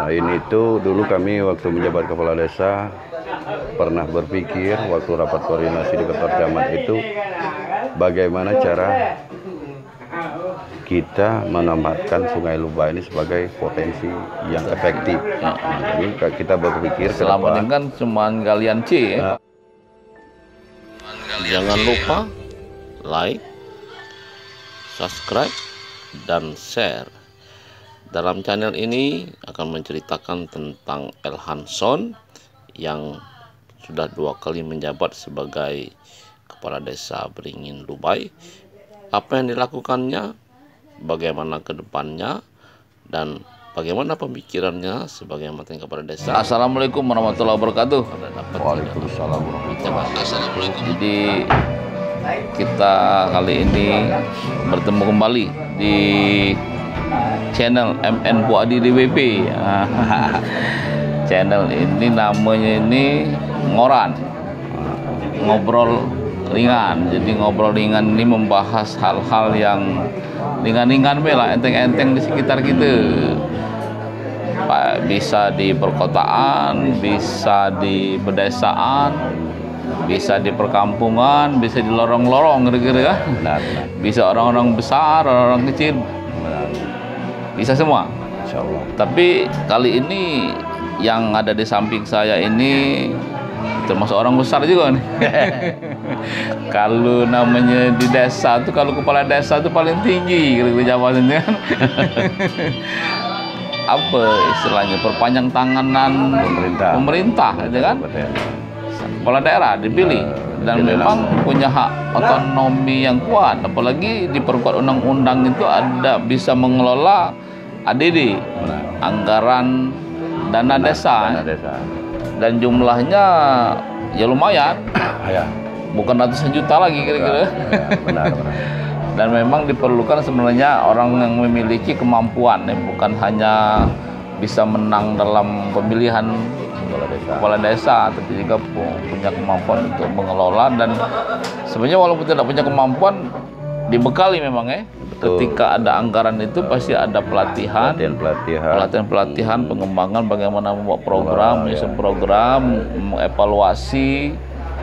Selain itu, dulu kami waktu menjabat kepala desa pernah berpikir waktu rapat koordinasi di kantor camat itu bagaimana cara kita menempatkan Sungai Luba ini sebagai potensi yang efektif. Jadi kita berpikir selama ini kan cuma galian C ya. Jangan lupa like, subscribe, dan share. Dalam channel ini akan menceritakan tentang Elhanson yang sudah 2 kali menjabat sebagai kepala desa Beringin Lubai. Apa yang dilakukannya, bagaimana ke depannya, dan bagaimana pemikirannya sebagai mantan kepala desa. Assalamualaikum warahmatullahi wabarakatuh. Waalaikumsalam warahmatullahi wabarakatuh. Jadi kita kali ini bertemu kembali di channel MN Puadi DWP. Channel ini namanya ini Ngoran, ngobrol ringan. Jadi ngobrol ringan ini membahas hal-hal yang ringan-ringan lah, enteng-enteng di sekitar kita. Bisa di perkotaan, bisa di pedesaan, bisa di perkampungan, bisa di lorong-lorong kira-kira. Bisa orang-orang besar, orang-orang kecil, bisa semua. Insyaallah. Tapi kali ini yang ada di samping saya ini termasuk orang besar juga nih. Kalau namanya di desa tuh, kalau kepala desa tuh paling tinggi kira-kira jabatannya kan. Apa istilahnya, perpanjang tanganan pemerintah gitu kan. Kepala daerah dipilih dan memang punya hak otonomi yang kuat, apalagi diperkuat undang-undang itu ada bisa mengelola ADD, anggaran dana desa. Dan jumlahnya ya lumayan, bukan ratusan juta lagi kira-kira. Benar. Dan memang diperlukan sebenarnya orang yang memiliki kemampuan, ya, bukan hanya bisa menang dalam pemilihan kepala desa, tapi juga punya kemampuan untuk mengelola. Dan sebenarnya walaupun tidak punya kemampuan, dibekali memang ya. Betul. Ketika ada anggaran itu pasti ada pelatihan, pengembangan bagaimana membuat program, menyusun program, mengevaluasi.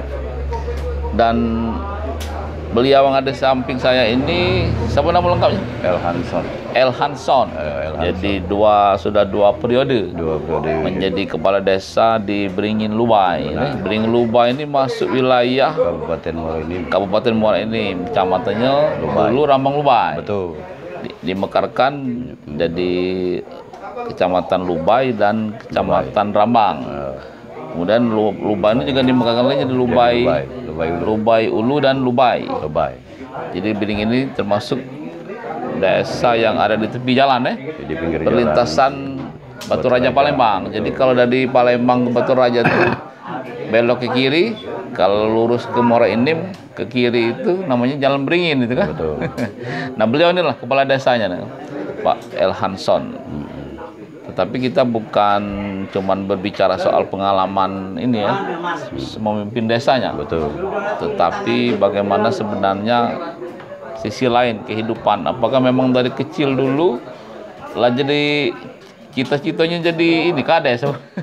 Dan beliau yang ada di samping saya ini, siapa nama lengkapnya? Elhanson. Jadi sudah dua periode menjadi kepala desa di Beringin Lubai. Beringin Lubai ini masuk wilayah Kabupaten Muara ini, kecamatannya dulu Rambang Lubai. Betul. Dimekarkan jadi Kecamatan Lubai dan Kecamatan Rambang. Kemudian Lubai ini juga dimekarkan lagi jadi Lubai Ulu dan Lubai. Jadi Beringin ini termasuk desa yang ada di tepi jalan ya, di pinggir perlintasan Batu Raja Palembang. Jadi kalau dari Palembang ke Batu Raja itu belok ke kiri, kalau lurus ke Muara Enim ke kiri itu namanya Jalan Beringin itu kan. Betul. Nah, beliau inilah kepala desanya nih, Pak Elhanson. Tetapi kita bukan cuman berbicara soal pengalaman ini ya, memimpin desanya. Betul. Tetapi bagaimana sebenarnya sisi lain kehidupan. Apakah memang dari kecil dulu lah jadi cita-citanya jadi ini kades?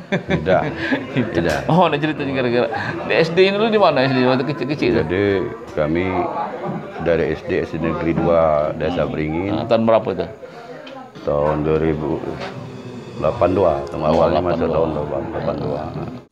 Tidak. Oh, ada ceritanya kira-kira. Di SD ini dulu di mana SD waktu kecil-kecil? Jadi kami dari SD Negeri 2 Desa Beringin. Tahun berapa itu? Tahun 2082. Awalnya masuk tahun 82.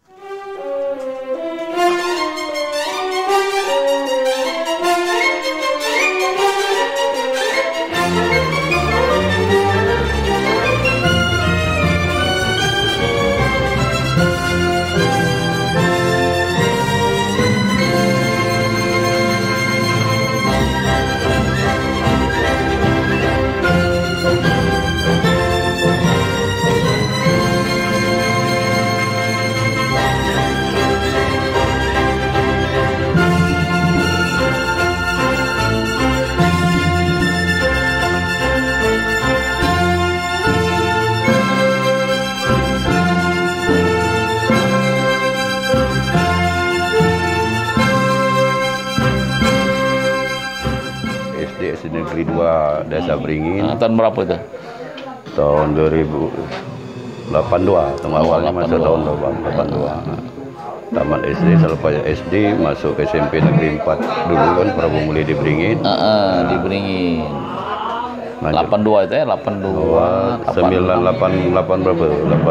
SD Negeri 2 Desa Beringin. Tahun berapa itu? Tahun 2082. 82, tahun awalnya masuk tahun 82. Tamat SD, selepas SD masuk SMP Negeri 4 dulu kan Prabu Muli di Beringin. Di Beringin. Lanjut. 82 itu ya, 82, 988 berapa?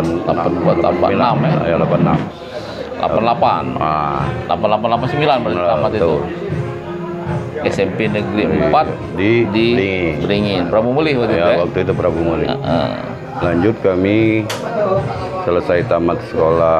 86 ya. 86. 88. 8889 berarti tamat itu. SMP Negeri 4 di Beringin. Prabu Muli waktu itu ya, ya. waktu itu Prabu Muli. Lanjut kami selesai tamat sekolah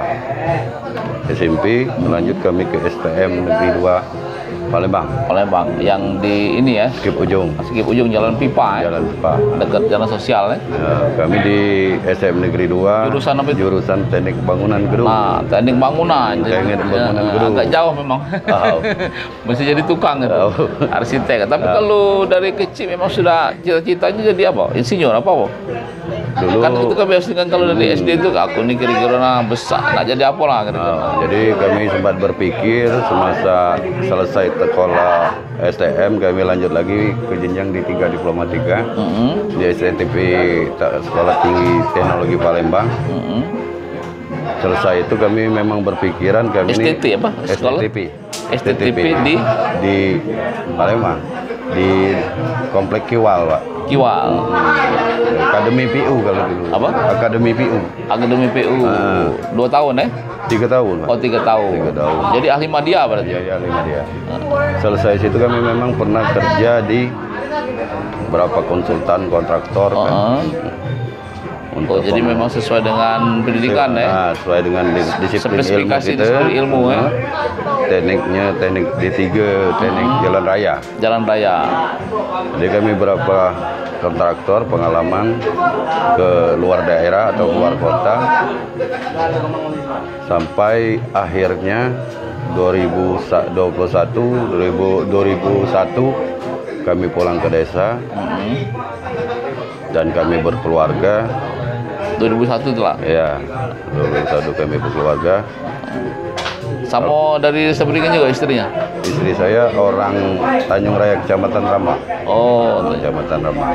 SMP, lanjut kami ke STM Negeri 2 Palembang. Palembang yang di ini ya. Skip Ujung. Skip Ujung Jalan Pipa ya. Jalan Pipa. Dekat jalan sosial ya. Ya, kami di STM Negeri 2. Jurusan apa itu? Jurusan Teknik Bangunan Gedung. Nah, teknik bangunan. Teknik bangunan gedung. Agak jauh memang. Oh. Mesti jadi tukang itu. Oh. Arsitek. Tapi kalau dari kecil memang sudah cita-citanya jadi apa? Insinyur apa? Dulu Kan itu kan biasanya kan kalau dari SD itu aku nih kira-kira besar nggak jadi apa lah kira-kira. Jadi kami sempat berpikir semasa selesai sekolah STM kami lanjut lagi ke jenjang di 3 Diplomatika di STTP Sekolah Tinggi Teknologi Palembang. Selesai itu kami memang berpikiran kami STT apa? Sekolah? STTP di Palembang di Komplek Kiwal, Pak. Kiwal. Akademi PU kalau dulu. Apa? Akademi PU. Akademi PU. 2 tahun ya? 3 tahun, Pak. Oh 3 tahun. 3 tahun. Jadi ahli media berarti? Ya, lima dia. Selesai situ kami memang pernah kerja di berapa konsultan kontraktor kan. Oh, jadi memang sesuai dengan pendidikan ya? Sesuai dengan disiplin ilmu Spesifikasi kita. disiplin ilmu ya? Tekniknya teknik D3, teknik jalan raya. Jalan raya. Jadi kami berapa kontraktor pengalaman ke luar daerah atau luar kota sampai akhirnya 2001 kami pulang ke desa dan kami berkeluarga. 2001 itu lah. Ya, 2001 kami berkeluarga. Sama dari Seberingin juga istrinya? Istri saya orang Tanjung Raya, Kecamatan Rama. Oh, Kecamatan Rama.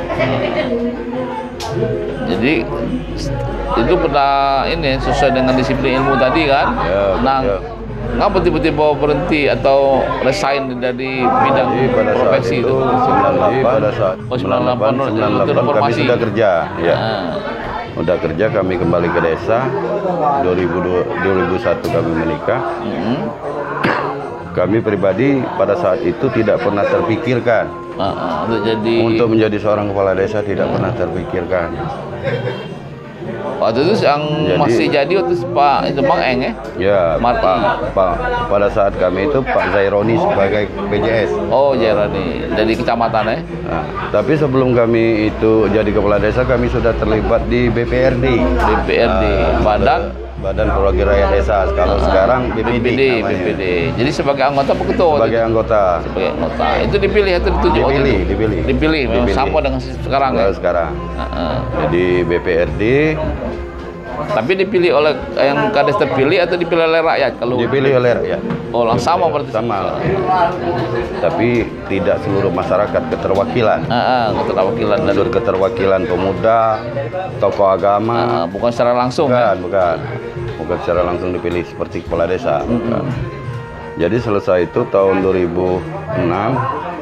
Jadi itu pernah ini sesuai dengan disiplin ilmu tadi kan? Ya, nah, ya. ngapa tiba-tiba berhenti atau resign dari bidang Pada profesi saat itu? 98, pada saat Oh, 98 kami sudah kerja. Ya. Ah. Udah kerja, kami kembali ke desa. 2001 kami menikah. Kami pribadi pada saat itu tidak pernah terpikirkan untuk menjadi seorang kepala desa, tidak pernah terpikirkan. Waktu itu yang masih jadi waktu Pak itu Bang Eng ya? Ya, pada saat kami itu Pak Zaironi sebagai PJS. Oh, Zaironi dari kecamatan ya? Nah, tapi sebelum kami itu jadi kepala desa, kami sudah terlibat di BPRD. BPRD, Badan Perwakilan Rakyat Desa. Kalau sekarang BPD. Jadi sebagai anggota apa ketua? Sebagai anggota. Sebagai anggota. Itu dipilih atau ditunjuk? Dipilih. Memang sama dengan sekarang ya? Sekarang. Jadi BPRD. Tapi dipilih oleh yang kades terpilih atau dipilih oleh rakyat? Kalau dipilih oleh rakyat. Oh, sama berarti. Sama. Tapi tidak seluruh masyarakat, keterwakilan. Keterwakilan dan keterwakilan pemuda, tokoh agama. Bukan secara langsung. Bukan secara langsung dipilih seperti kepala desa. Jadi selesai itu tahun 2006.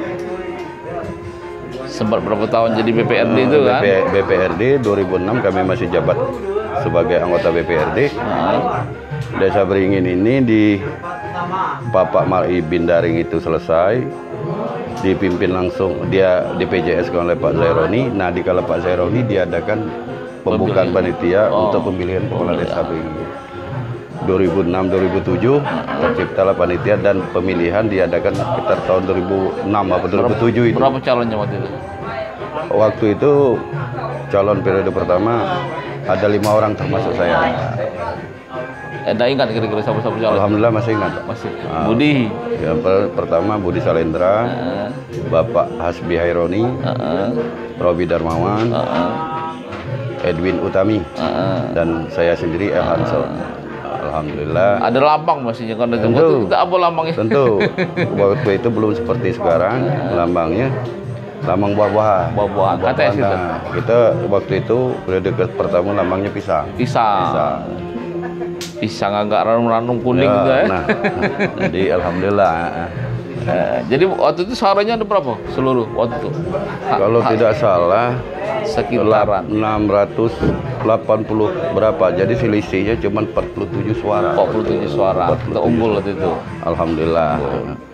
Sempat berapa tahun jadi BPRD itu kan? BPRD 2006 kami masih jabat sebagai anggota BPRD. Desa Beringin ini di Bapak Mari Bindaring itu selesai, dipimpin langsung dia di PJS oleh Pak Zaironi. Nah, di kala Pak Zaironi diadakan pembukaan panitia untuk pemilihan kepala desa Beringin. 2006-2007 terciptalah panitia dan pemilihan diadakan sekitar tahun 2006 atau 2007 itu. Berapa calonnya waktu itu? Waktu itu calon periode pertama ada 5 orang termasuk saya. Anda ingat kira-kira siapa calon? Alhamdulillah masih ingat. Masih. Budi. Yang pertama Budi Salendra, Bapak Hasbi Haironi, Robi Darmawan, Edwin Utami, dan saya sendiri Elhan Son. Alhamdulillah. Ada lambang maksudnya kan? Tentu. Kita apa lambangnya? Tentu. Waktu itu belum seperti sekarang lambangnya. lamang buah-buahan. Buah-buahan. KTS itu. Nah, kita waktu itu periode pertama lamangnya pisang. Pisang. Pisang agak ranum-ranum kuning Ya, gitu ya. nah, jadi alhamdulillah. Jadi waktu itu sarannya ada berapa seluruh waktu itu? Kalau tidak salah sekitaran 680 berapa. Jadi selisihnya cuma 47 suara. 47 suara. Kita unggul waktu itu. Alhamdulillah.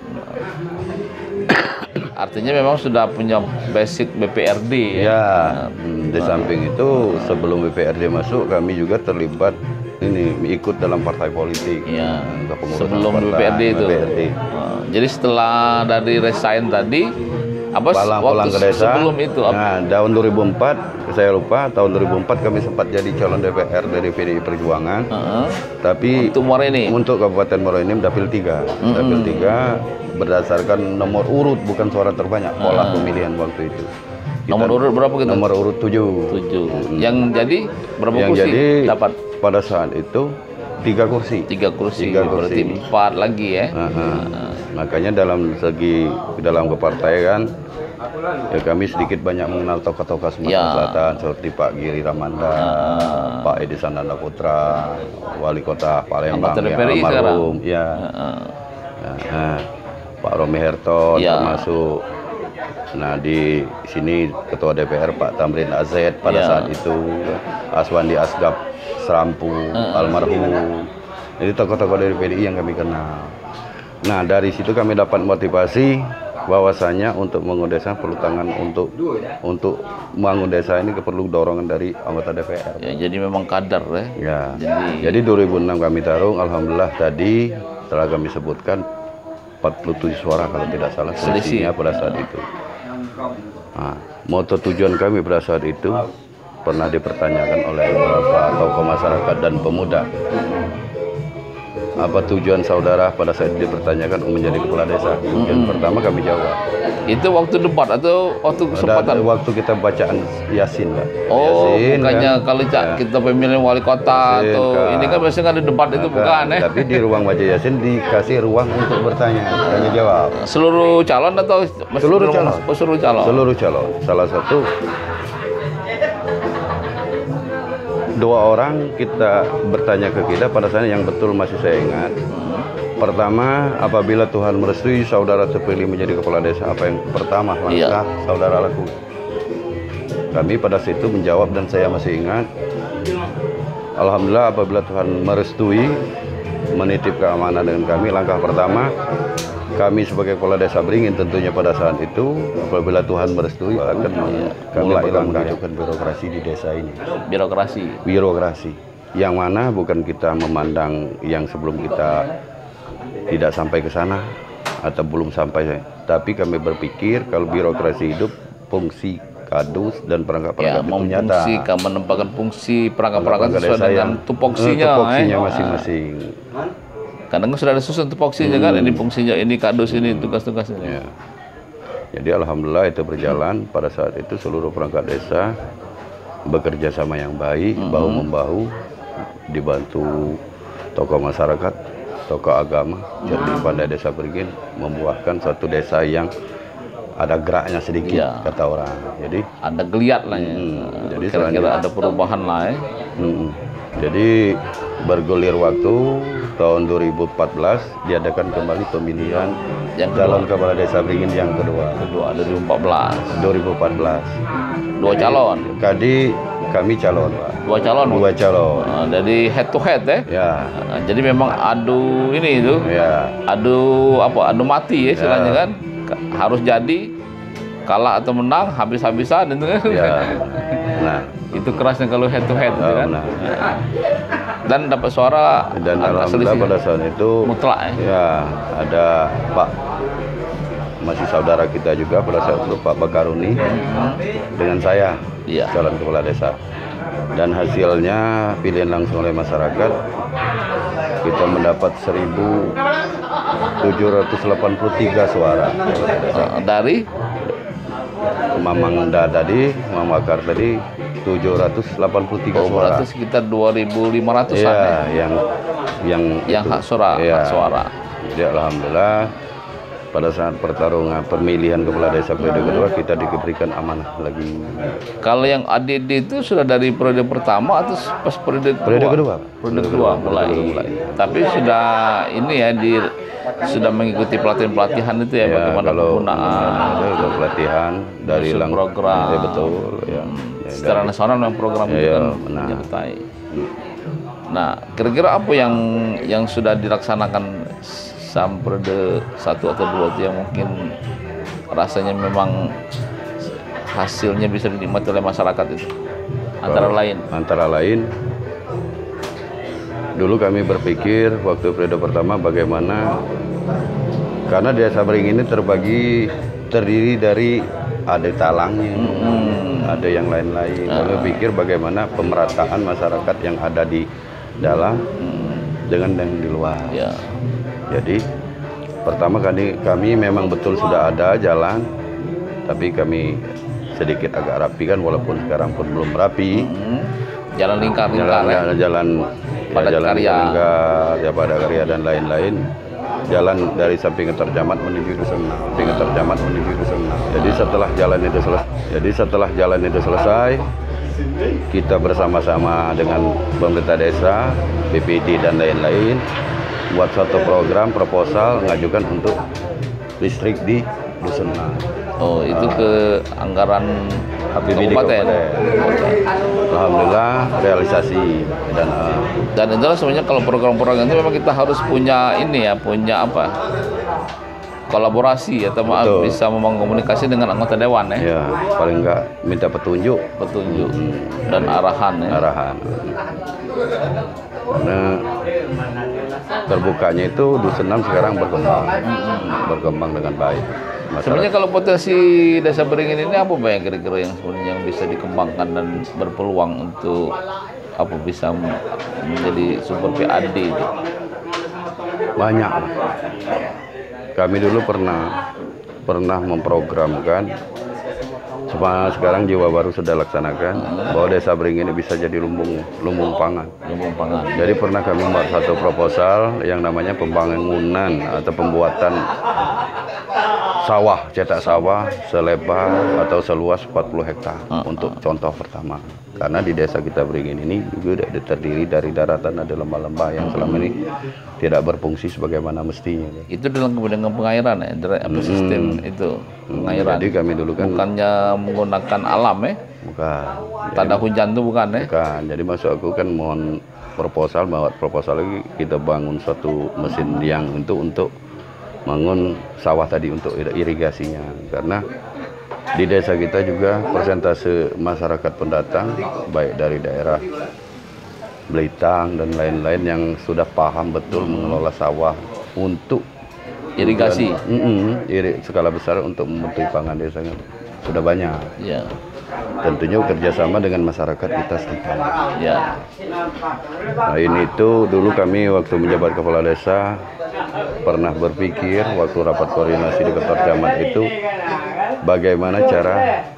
Artinya memang sudah punya basic BPRD ya. Ya, di samping itu sebelum BPRD masuk kami juga terlibat ini ikut dalam partai politik. Iya. Kepengurusan Sebelum partai, BPRD itu. BPRD. Jadi setelah dari resign tadi apa Pulang ke desa. sebelum itu apa? Nah, tahun 2004 saya lupa, tahun 2004 kami sempat jadi calon DPR dari PDI Perjuangan. Tapi Untuk Muara ini. untuk Kabupaten Muara Enim dapil 3. Dapil 3 berdasarkan nomor urut bukan suara terbanyak pola pemilihan waktu itu. Nomor urut berapa gitu? Nomor urut 7. 7. Yang jadi berapa Yang kursi jadi dapat? pada saat itu 3 kursi. 3 kursi. Tiga Berarti kursi. 4 lagi ya. Makanya dalam segi dalam kepartaian ya kami sedikit banyak mengenal tokoh-tokoh Sumatera Ya. Selatan seperti Pak Giri Ramanda, Pak Edi Sandanda Putra, Wali Kota Palembang Anggota yang DPRI almarhum, ya. Pak Romi Herton Ya. termasuk. Nah di sini Ketua DPR Pak Tamrin Azed pada Ya. saat itu, Aswandi Asgab Serampu almarhum. Jadi tokoh-tokoh dari PDI yang kami kenal. Nah dari situ kami dapat motivasi bahwasanya untuk membangun desa perlu tangan untuk membangun desa ini perlu dorongan dari anggota DPR. Ya, jadi memang kadar ya. Ya. Jadi 2006 kami tarung, alhamdulillah tadi telah kami sebutkan 47 suara kalau tidak salah selisihnya pada saat itu. Nah, moto tujuan kami pada saat itu pernah dipertanyakan oleh beberapa tokoh masyarakat dan pemuda. Apa tujuan saudara pada saat dipertanyakan menjadi kepala desa? Tujuan pertama kami jawab. itu waktu debat atau waktu kesempatan? Waktu kita bacaan Yasin, Pak. Oh, Yasin, bukannya kan? kalau Ya. kita pemilihan wali kota Yasin, atau kan. ini kan biasanya ada debat itu bukan ya? Tapi di ruang baca Yasin dikasih ruang untuk bertanya, tanya jawab. Seluruh calon atau Seluruh calon. Oh, seluruh calon. Seluruh calon. Salah satu 2 orang kita bertanya ke kita pada saat yang betul masih saya ingat. Pertama, apabila Tuhan merestui saudara terpilih menjadi kepala desa, apa yang pertama langkah saudara lakukan? Kami pada saat itu menjawab dan saya masih ingat. Alhamdulillah apabila Tuhan merestui menitip keamanan dengan kami, langkah pertama kami sebagai kepala desa Beringin tentunya pada saat itu apabila Tuhan merestui akan kami akan mengajukan birokrasi di desa ini. Birokrasi yang mana bukan kita memandang yang sebelum kita tidak sampai ke sana atau belum sampai, tapi kami berpikir kalau birokrasi hidup fungsi kadus dan perangkat-perangkat itu nyata. Menempatkan fungsi perangkat-perangkat sesuai dengan tupoksinya masing-masing. Kadang sudah ada susun tupoksinya kan, ini fungsinya, ini kadus, ini tugas-tugasnya. Ya. Jadi alhamdulillah itu berjalan. Pada saat itu seluruh perangkat desa bekerja sama yang baik, bahu membahu, dibantu tokoh masyarakat, tokoh agama. Jadi Pandai Desa Beringin membuahkan satu desa yang ada geraknya sedikit, kata orang. Jadi ada geliat lah ya. Jadi kira-kira ada perubahan lah ya. Jadi bergulir waktu tahun 2014 diadakan kembali pemilihan yang calon kepala desa Beringin yang kedua 2014. 2 calon. Kami calon, Pak. 2 calon. Jadi head to head ya. Ya. Jadi memang adu ini itu. Ya. Adu mati ya istilahnya kan. Harus jadi kalah atau menang habis-habisan itu kan. Ya. Nah, itu kerasnya kalau head to head gitu kan. Nah. Dan dapat suara Dan alhamdulillah pada saat itu mutlak ya ada Pak masih saudara kita juga pada saat itu Pak Bakaruni dengan saya calon kepala desa. Dan hasilnya pilihan langsung oleh masyarakat kita mendapat 1.783 suara dari Mamang tadi, Mamang Bakar tadi 783 suara. Berarti sekitar 2.500-an ya, yang hak suara. Ya. Jadi alhamdulillah pada saat pertarungan pemilihan kepala desa periode kedua kita diberikan amanah lagi. Kalau yang ADD itu sudah dari periode pertama atau pas periode kedua? Periode kedua. Periode kedua mulai. Tapi sudah ini ya sudah mengikuti pelatihan-pelatihan itu ya, bagaimana kalau penggunaan ada pelatihan dari program. Ya, betul ya. Secara nasional memang program itu kan menyertai. Nah, kira-kira apa yang sudah dilaksanakan sampai periode 1 atau 2 itu yang mungkin rasanya memang hasilnya bisa dinikmati oleh masyarakat itu? Antara lain dulu kami berpikir waktu periode pertama bagaimana, karena desa Beringin ini terdiri dari ada talangnya, ada yang lain-lain. Kami pikir bagaimana pemerataan masyarakat yang ada di dalam dengan yang di luar. Ya. Jadi pertama kami memang betul sudah ada jalan, tapi kami sedikit agak rapi kan, walaupun sekarang pun belum rapi. Jalan lingkar-lingkar, jalan Padat Karya, ya Padat Karya dan lain-lain. Jalan dari samping tercamat menuju dusun, samping tercamat menuju dusun. Jadi setelah jalan itu selesai, kita bersama-sama dengan pemerintah desa, BPD dan lain-lain buat suatu program proposal mengajukan untuk listrik di dusun. Oh, itu ke anggaran APBD kabupaten. Alhamdulillah realisasi dan itulah sebenarnya kalau program-program itu memang kita harus punya kolaborasi atau bisa membangun komunikasi dengan anggota dewan ya. Ya, paling enggak minta petunjuk dan arahan ya. Karena terbukanya itu dusun 6 sekarang berkembang dengan baik. Sebenarnya kalau potensi desa Beringin ini apa yang kira-kira yang sebenarnya yang bisa dikembangkan dan berpeluang untuk bisa menjadi sumber PAD itu? Banyak. Kami dulu pernah memprogramkan, cuma sekarang Jiwa Baru sudah laksanakan bahwa desa Beringin ini bisa jadi lumbung pangan. Jadi pernah kami membuat satu proposal yang namanya pembangunan atau pembuatan sawah, cetak sawah selebar atau seluas 40 hektar untuk contoh pertama. Karena di desa kita Beringin ini juga terdiri dari daratan, ada lembah-lembah yang selama ini tidak berfungsi sebagaimana mestinya. Itu dalam dengan pengairan ya, sistem itu pengairan. Jadi kami dulu kan bukannya menggunakan alam ya? Bukan. Tanda hujan tuh bukan ya? Bukan. Jadi maksud aku kan mohon proposal lagi kita bangun suatu mesin yang untuk bangun sawah tadi untuk irigasinya, karena di desa kita juga persentase masyarakat pendatang baik dari daerah Belitang dan lain-lain yang sudah paham betul mengelola sawah untuk irigasi skala besar untuk memenuhi pangan desanya sudah banyak. Ya. Tentunya kerjasama dengan masyarakat kita setempat. Ya. Nah, ini itu dulu kami waktu menjabat kepala desa pernah berpikir waktu rapat koordinasi di kantor camat itu bagaimana cara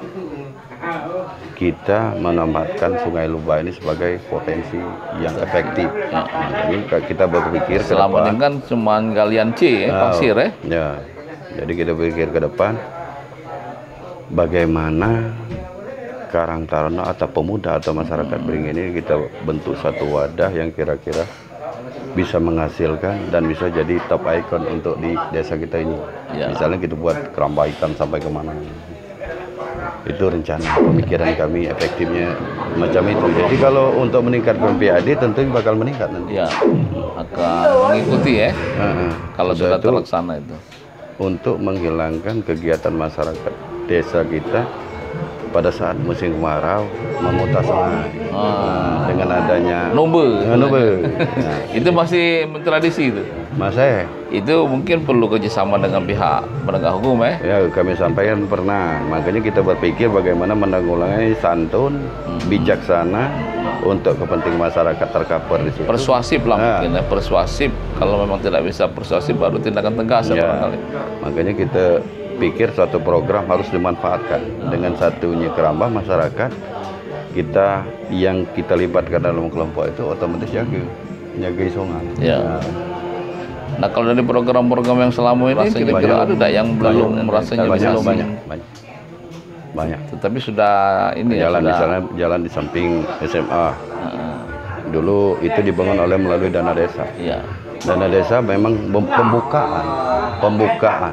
kita menempatkan Sungai Lubah ini sebagai potensi yang efektif. Jadi kita berpikir selama ini kan cuma galian C pasir ya. Ya. Jadi kita berpikir ke depan bagaimana Karang Taruna atau pemuda atau masyarakat Beringin ini kita bentuk satu wadah yang kira-kira bisa menghasilkan dan bisa jadi top icon untuk di desa kita ini. Ya. Misalnya kita buat keramba ikan sampai kemana. Itu rencana pemikiran kami, efektifnya macam itu. Jadi kalau untuk meningkatkan PAD tentu bakal meningkat nanti. Ya, akan mengikuti ya. Kalau sudah terlaksana itu. Untuk menghilangkan kegiatan masyarakat desa kita pada saat musim kemarau memutar sungai dengan adanya Numbe. Nah, itu masih tradisi itu. Masa itu mungkin perlu kerjasama dengan pihak penegak hukum ya. Ya kami sampaikan pernah. Makanya kita berpikir bagaimana menanggulangi santun, bijaksana untuk kepentingan masyarakat tercover di situ. Persuasif lah mungkin ya. Persuasif. Kalau memang tidak bisa persuasif baru tindakan tegas ya. Barangkali. Makanya kita pikir suatu program harus dimanfaatkan dengan satunya keramba masyarakat kita yang kita libatkan dalam kelompok itu otomatis jaga sungai. Ya. Nah, kalau dari program-program yang selama ini kira-kira ada nggak yang belum rasanya belum banyak. Tetapi sudah ini jalan ya, misalnya jalan di samping SMA. Dulu itu dibangun melalui dana desa. Iya. Dana desa memang pembukaan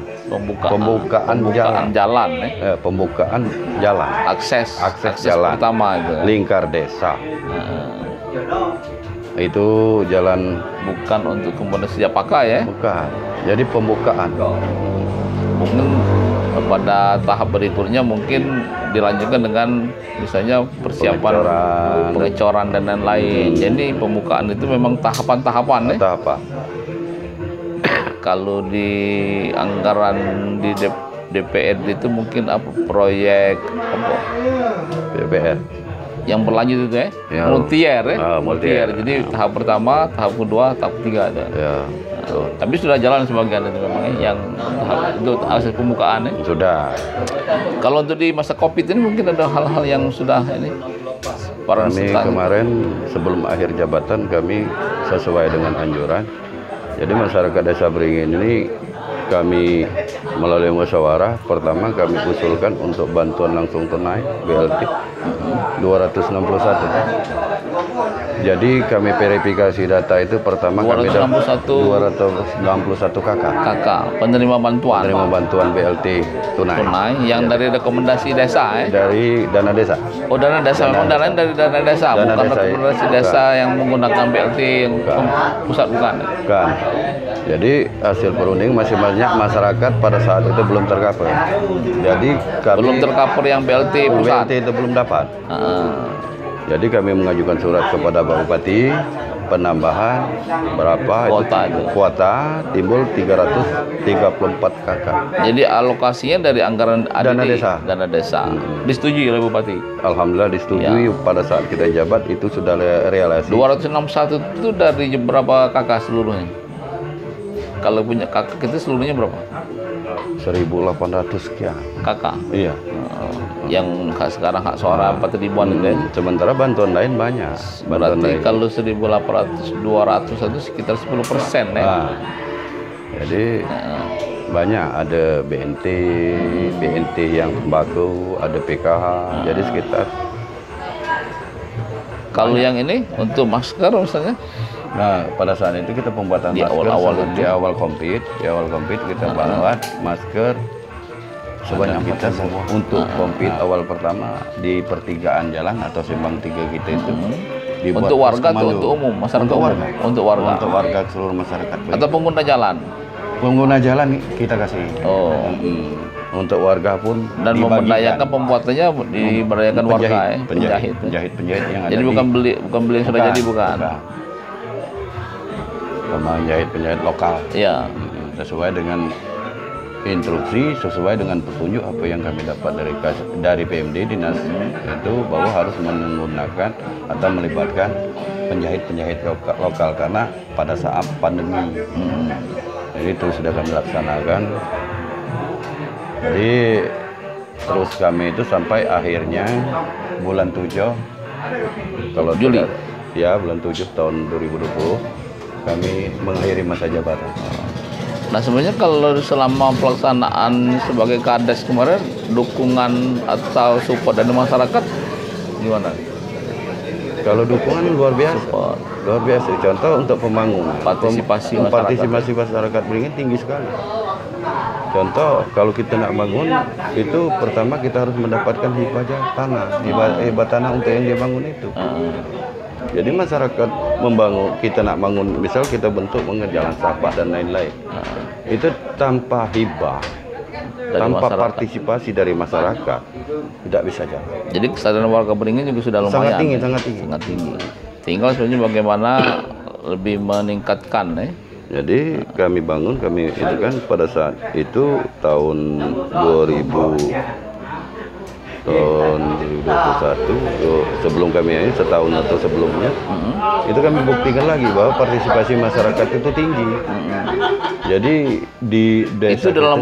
jalan pembukaan jalan, akses jalan pertama itu. Lingkar desa. Itu jalan bukan untuk kemudian siap pakai ya. Bukan. Jadi pembukaan. Mungkin pada tahap berikutnya mungkin dilanjutkan dengan misalnya persiapan pengecoran dan lain-lain. Jadi pembukaan itu memang tahapan-tahapan ya. Tahapan. Kalau di anggaran di DPRD itu mungkin apa proyek apa? DPR. Yang berlanjut itu ya, multier ya. Multier. Jadi tahap pertama, tahap kedua, tahap ketiga ada. Ya. Tapi sudah jalan sebagian itu memang yang tahap itu akses pembukaan ya. Sudah. Kalau untuk di masa Covid ini mungkin ada hal-hal yang sudah ini. Kami kemarin sebelum akhir jabatan kami sesuai dengan anjuran. Jadi masyarakat Desa Beringin ini kami melalui musyawarah pertama kami usulkan untuk bantuan langsung tunai BLT 261. Jadi kami verifikasi data itu pertama kami dapat 261 kakak penerima bantuan BLT tunai yang dari rekomendasi desa dari dana desa. Oh, dana desa memang dananya dari dana desa, bukan rekomendasi desa yang menggunakan BLT yang pusat bukan. Jadi hasil perunding masih banyak masyarakat pada saat itu belum tercover. Jadi kami belum tercover yang BLT pusat. BLT itu belum dapat. Jadi kami mengajukan surat kepada Pak Bupati penambahan berapa kuota timbul 334 kakak. Jadi alokasinya dari anggaran dana desa. Disetujui oleh Bupati. Alhamdulillah disetujui pada saat kita jabat itu sudah realisasi. 261 itu dari berapa kakak seluruhnya? Kalau punya kakak itu seluruhnya berapa? 1.800 sekian. Kakak? Iya. Yang sekarang hak suara 4 ribuan itu ya? Sementara bantuan lain banyak. Berarti kalau 1.800, 200 itu sekitar 10% ya? Jadi banyak, ada BNT yang tembakau, ada PKH, jadi sekitar. Kalau yang ini untuk masker misalnya? Nah, pada saat itu kita pembuatan di masker di awal kompet kita buat masker sebanyak kita semua untuk kompet awal pertama di pertigaan jalan atau simpang 3 kita itu dibuat untuk warga atau untuk umum masyarakat untuk warga seluruh masyarakat atau pengguna jalan kita kasih untuk warga pun dan memberdayakan pembuatannya diberdayakan warga penjahit yang ada. Jadi bukan beli yang sudah jadi bukan. Penjahit lokal. Iya. Sesuai dengan instruksi, sesuai dengan petunjuk apa yang kami dapat dari PMD dinas itu bahwa harus menggunakan atau melibatkan penjahit lokal karena pada saat pandemi. Jadi itu sudah kami laksanakan. Jadi terus kami itu sampai akhirnya bulan 7 kalau Juli ya bulan 7 tahun 2020 kami mengakhiri masa jabatan. Nah sebenarnya kalau selama pelaksanaan sebagai Kades kemarin dukungan atau support dari masyarakat gimana? Kalau dukungan luar biasa. Contoh untuk pembangunan, partisipasi masyarakat Beringin tinggi sekali. Contoh kalau kita nak bangun itu pertama kita harus mendapatkan hibah tanah, hibah tanah untuk yang dibangun itu. Jadi masyarakat kita nak bangun, misal kita bentuk jalan sampah dan lain-lain, itu tanpa hibah, tanpa partisipasi dari masyarakat tidak bisa jalan. Jadi kesadaran warga Beringin juga sudah lumayan. Sangat tinggi. Tinggal sebenarnya bagaimana lebih meningkatkan Jadi kami itu kan pada saat itu tahun 2021 sebelum kami ini setahun atau sebelumnya itu kami buktikan lagi bahwa partisipasi masyarakat itu tinggi. Jadi di desa itu dalam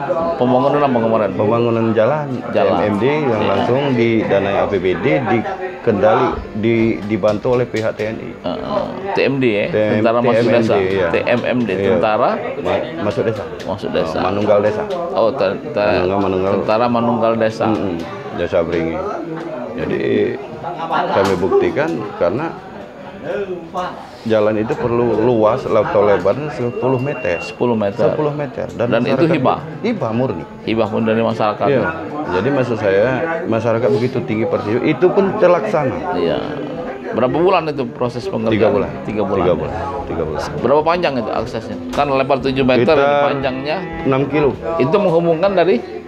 pembangunan jalan MMD yang langsung didanai APBD kendali dibantu oleh pihak TNI. TMD ya, Tentara Masuk TMMD, Desa. iya. TMMD, Iya. Tentara Masuk desa. Masuk Desa. Manunggal desa. Oh, Manunggal. Tentara Manunggal Desa. Desa Beringin. Jadi kami buktikan karena jalan itu perlu luas atau lebarnya 10 meter. 10 meter. 10 meter. Dan itu masyarakat- hibah? Hibah murni. Hibah pun dari masyarakat. Iya. Jadi maksud saya masyarakat begitu tinggi partisipasi itu pun terlaksana. Iya. Berapa bulan itu proses 3 pengerjaan? bulan. 3 bulan. 3 bulan. 3 bulan. Berapa panjang itu aksesnya? Kan lebar 7 meter, Kita- ini panjangnya 6 kilo. itu menghubungkan dari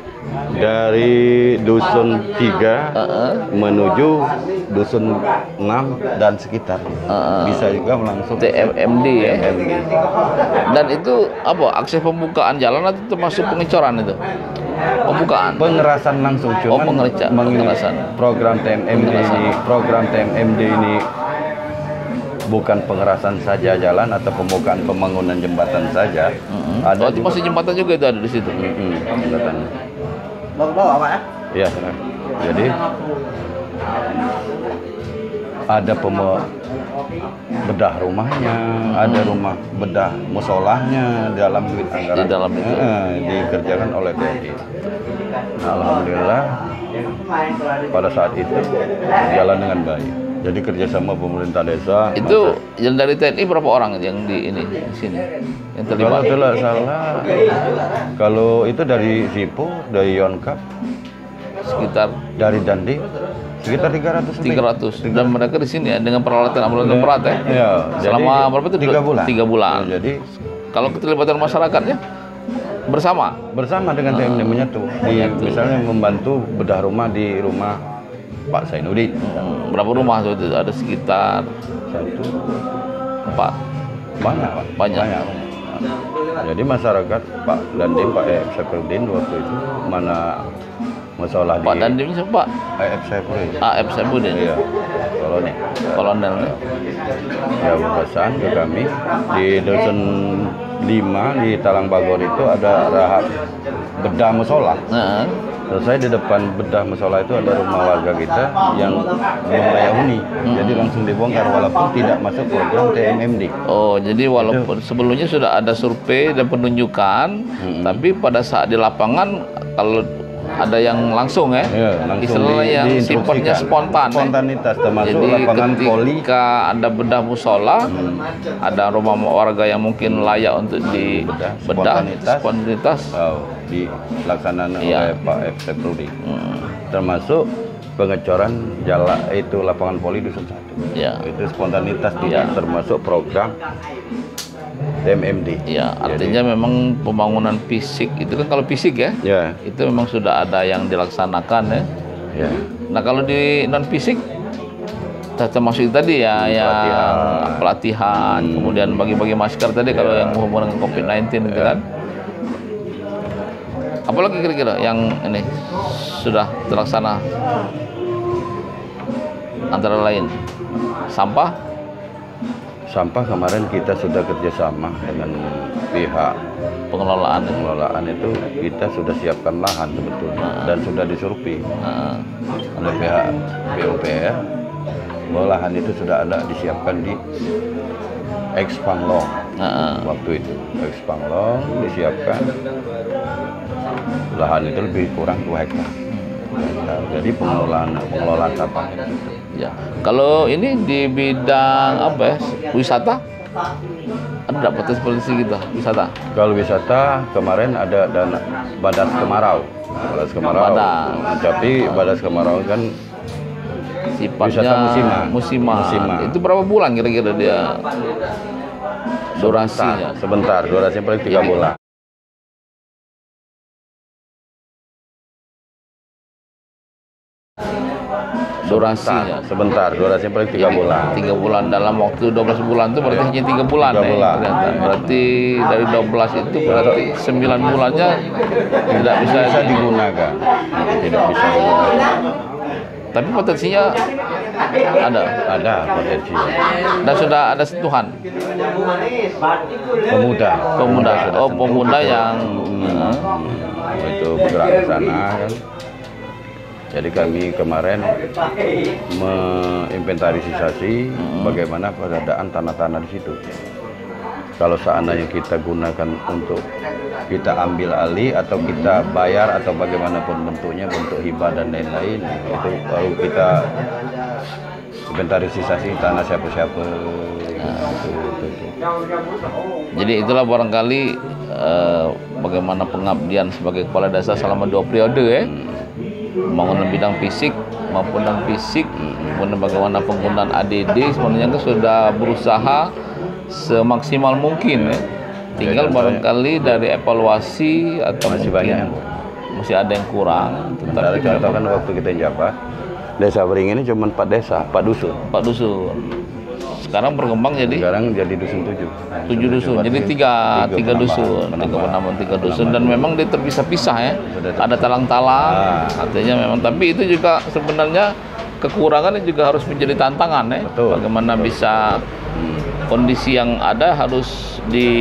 Dusun 3 menuju Dusun 6 dan sekitar. Bisa juga langsung TMMD ya. TMMD. Dan itu apa? Akses pembukaan jalan atau termasuk pengecoran itu? Pembukaan. Pengerasan langsung cuman pengerasan. program TMMD ini bukan pengerasan saja jalan atau pembangunan jembatan saja. Oh, itu masih jembatan juga itu ada di situ. Jembatan. Bawa Pak ya? Iya, jadi ada bedah rumahnya, ada rumah bedah musolahnya dalam duit anggaran. Di dalam itu. Dikerjakan oleh TNI. Alhamdulillah pada saat itu berjalan dengan baik. Jadi kerjasama pemerintah desa. Itu yang dari TNI berapa orang yang di sini yang Kalau terlibat? tidak salah, kalau itu dari Sipo, dari Yonkap, Sekitar dari Dandi, sekitar 300 lebih. 300. Dan mereka di sini ya dengan peralatan berat ya. Iya. Selama berapa itu? 3 bulan. 3 bulan. Ya, jadi Kalau keterlibatan masyarakatnya bersama. bersama dengan TMD menyatu. Misalnya membantu bedah rumah di rumah Pak Zainuddin. Berapa rumah itu? Ada sekitar 4. Banyak, Pak. Banyak. Jadi masyarakat Pak Dandim, Pak EF Saifudin waktu itu mana masalah Pak di Dandim siapa? Pak? EF Saifudin. AF Saifudin. Iya, kolonel. Kolonelnya. Ya pesan ke kami di Dusun 5 di Talang Bagor itu ada rahab bedah musola. Nah, Selesai di depan bedah musola itu ada rumah warga kita yang belum layak huni. Jadi langsung dibongkar walaupun tidak masuk program TMMD. oh, jadi walaupun sebelumnya sudah ada survei dan penunjukan, tapi pada saat di lapangan kalau ada yang langsung ya, Langsung istilahnya yang sifatnya diinstruksikan. spontan. Ya. Spontanitas termasuk Jadi lapangan voli. ketika ada bedah musola, ada rumah warga yang mungkin layak untuk dibedah, spontanitas. Dilaksanakan Iya. oleh Pak F. Saifudin. Termasuk pengecoran jalan itu lapangan voli Dusun 1. Ya. Itu spontanitas tidak termasuk program TMMD. Ya, artinya memang pembangunan fisik itu kan kalau fisik ya, Ya. itu memang sudah ada yang dilaksanakan ya. Ya. Nah kalau di non fisik termasuk tadi ya yang pelatihan, kemudian bagi-bagi masker tadi kalau yang berhubungan dengan COVID-19 itu kan. Apalagi kira-kira yang ini sudah terlaksana antara lain sampah. Sampah kemarin kita sudah kerjasama dengan pihak Pengelolaan. pengelolaan itu kita sudah siapkan lahan sebetulnya dan sudah disurvei oleh pihak PUPR bahwa lahan itu sudah ada disiapkan di Ekspanglong waktu itu. Ekspanglong disiapkan lahan itu lebih kurang 2 hektar. Jadi pengelolaan sampah itu. Ya, kalau ini di bidang apa ya, wisata, ada nggak potensi kita wisata? Kalau wisata kemarin ada dana Badas Kemarau. Badas Kemarau. Tapi Badas Kemarau kan sifatnya musiman. Itu berapa bulan kira-kira dia durasinya? Sebentar, durasinya paling 3 bulan. Durasinya Sebentar, durasinya paling 3 bulan. 3 bulan dalam waktu 12 bulan itu berarti hanya 3 bulan 3 ya, bulan. ternyata. Berarti dari 12 itu berarti 9 bulannya tidak bisa digunakan. Tidak bisa digunakan. Tapi potensinya Ada potensi. dan sudah ada sentuhan Pemuda. oh pemuda yang Itu bergerak ke sana kan. Jadi kami kemarin menginventarisasi bagaimana keadaan tanah-tanah di situ. Kalau seandainya kita gunakan untuk kita ambil alih atau kita bayar atau bagaimanapun bentuknya, bentuk hibah dan lain-lain, itu baru kita inventarisasi tanah siapa-siapa. Jadi itulah barangkali bagaimana pengabdian sebagai kepala desa selama 2 periode ya. Pembangunan bidang fisik maupun non fisik, kemudian bagaimana penggunaan ADD sebenarnya kan sudah berusaha semaksimal mungkin ya. Tinggal barangkali dari evaluasi atau Masih mungkin banyak. masih ada yang kurang. Tetapi contoh kan waktu kita jabat, Desa Beringin ini cuma 4 desa, 4 dusun. Pak Dusun. Sekarang berkembang jadi Sekarang jadi dusun 7 dusun. Jadi tiga dusun, tiga dusun dan memang dia terpisah-pisah ya. Ada talang-talang, artinya memang. Tapi itu juga sebenarnya kekurangannya juga harus menjadi tantangan ya. Betul. Bagaimana bisa kondisi yang ada harus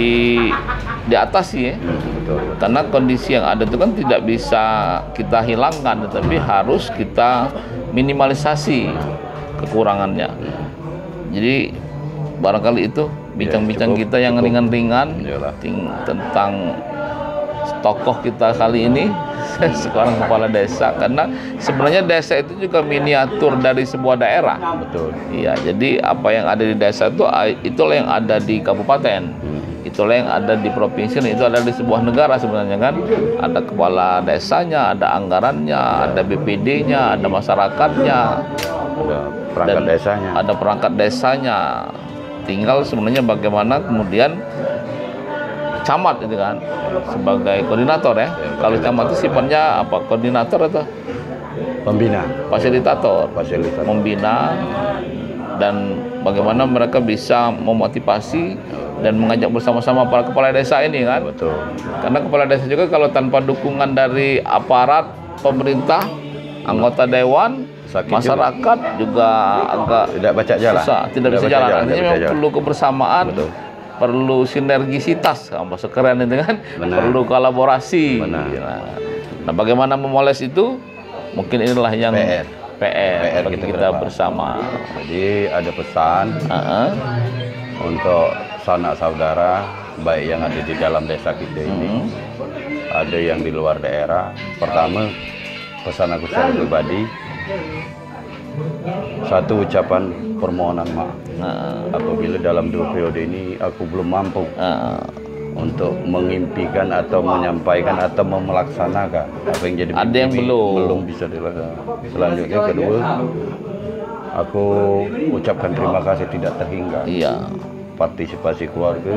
diatasi ya. Betul. Karena kondisi yang ada itu kan tidak bisa kita hilangkan, tetapi harus kita minimalisasi kekurangannya. Jadi barangkali itu bincang-bincang cukup, kita yang cukup. ringan-ringan Iyalah. tentang tokoh kita kali ini seorang kepala desa, karena sebenarnya desa itu juga miniatur dari sebuah daerah. Betul. Iya, jadi apa yang ada di desa itu itulah yang ada di kabupaten. Itulah yang ada di provinsi, itu ada di sebuah negara sebenarnya kan. Ada kepala desanya, ada anggarannya, ada BPD-nya, ada masyarakatnya, Ada perangkat dan desanya. ada perangkat desanya. Tinggal sebenarnya bagaimana kemudian camat itu kan sebagai koordinator ya. Kalau camat itu sifatnya apa? Koordinator atau Pembina, fasilitator? fasilitas. Membina dan bagaimana mereka bisa memotivasi dan mengajak bersama-sama para kepala desa ini kan. Betul. Karena kepala desa juga kalau tanpa dukungan dari aparat pemerintah, anggota dewan, Sakit masyarakat juga agak Tidak baca jalan. susah, tidak bisa jalan. Artinya tidak memang bisa jalan. perlu kebersamaan, Betul. perlu sinergisitas, bahasa keren itu kan, Benar. perlu kolaborasi. Benar. Nah, bagaimana memoles itu? Mungkin inilah yang PR bagi kita kita ke depan. bersama. Jadi ada pesan untuk sanak saudara baik yang ada di dalam desa kita ini, ada yang di luar daerah. Pertama, pesan aku secara pribadi, satu ucapan permohonan maaf apabila dalam 2 periode ini aku belum mampu untuk mengimpikan atau menyampaikan atau melaksanakan apa yang jadi Ada yang mimpi, belum. bisa dilaksanakan. Selanjutnya kedua, aku ucapkan terima kasih tidak terhingga. Iya. Partisipasi keluarga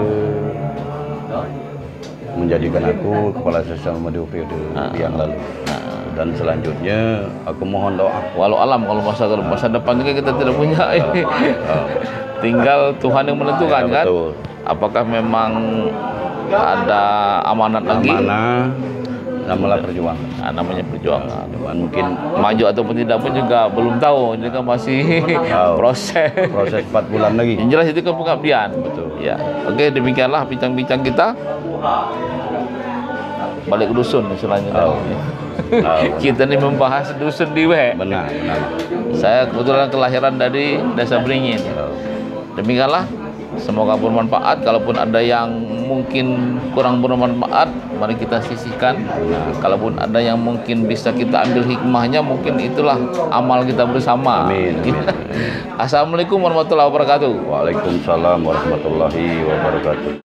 menjadikan aku kepala desa selama 2 periode yang lalu. Dan selanjutnya aku mohon doa. Walau alam kalau masa depan juga kita tidak punya ini. Tinggal Tuhan yang menentukan Ya, kan. betul. Apakah memang ada amanat lagi? Mana namalah perjuangan. Nah, namanya perjuangan. Cuman mungkin Maju ataupun tidak pun juga belum tahu. Ini kan masih proses. proses 4 bulan lagi. Yang jelas itu kan pengabdian. Betul. Ya. Oke, demikianlah bincang-bincang kita. Balik ke dusun selanjutnya. Kita ini membahas dusun di WE. Benar. Saya kebetulan kelahiran dari Desa Beringin. Demikianlah, semoga bermanfaat. Kalaupun ada yang mungkin kurang bermanfaat, mari kita sisihkan. Kalaupun ada yang mungkin bisa kita ambil hikmahnya, mungkin itulah amal kita bersama. Amin. Assalamualaikum warahmatullahi wabarakatuh. Waalaikumsalam warahmatullahi wabarakatuh.